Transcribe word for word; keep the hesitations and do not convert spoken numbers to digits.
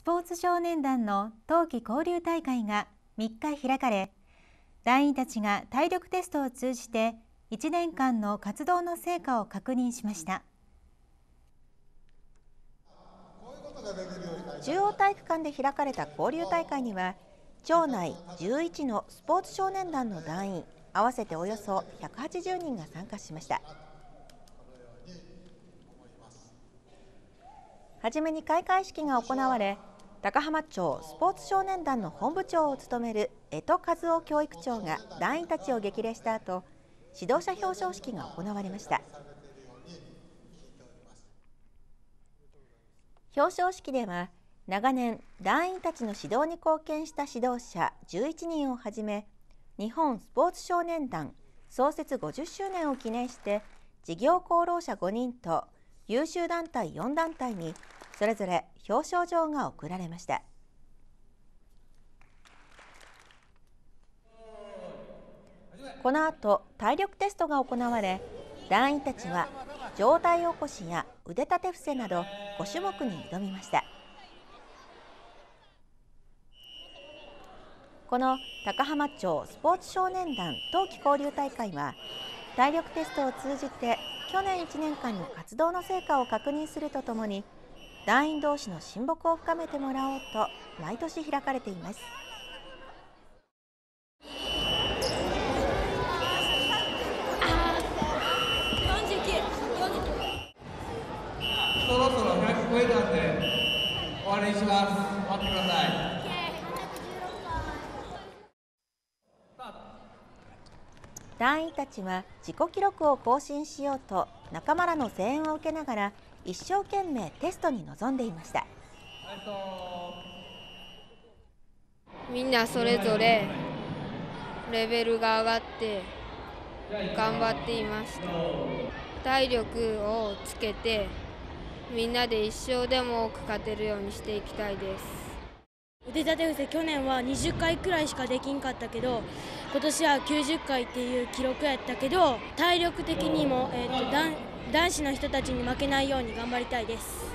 ポーツ少年団の冬季交流大会がみっか開かれ、団員たちが体力テストを通じていちねんかんの活動の成果を確認しました。 中央体育館で開かれた交流大会には、町内じゅういちのスポーツ少年団の団員合わせておよそひゃくはちじゅうにんが参加しました。はじめに開会式が行われ、高浜町スポーツ少年団の本部長を務める江戸和夫教育長が団員たちを激励した後、指導者表彰式が行われました。表彰式では、長年団員たちの指導に貢献した指導者じゅういちにんをはじめ、日本スポーツ少年団創設ごじゅっしゅうねんを記念して事業功労者ごにんと優秀団体よんだんたいにそれぞれ表彰状が贈られました。この後、体力テストが行われ、団員たちは上体起こしや腕立て伏せなどごしゅもくに挑みました。この高浜町スポーツ少年団冬季交流大会は、体力テストを通じて去年いちねんかんの活動の成果を確認するとともに、団員同士の親睦を深めてもらおうと毎年開かれています。 そろそろひゃく超えたんで終わりにします。待ってください。 団員たちは自己記録を更新しようと仲間らの声援を受けながら一生懸命テストに臨んでいました。 みんなそれぞれレベルが上がって頑張っていました。体力をつけてみんなで一勝でも多く勝てるようにしていきたいです。 腕立て伏せ去年はにじゅっかいくらいしかできんかったけど、今年はきゅうじゅっかいっていう記録やったけど、体力的にも、えーと、男子の人たちに負けないように頑張りたいです。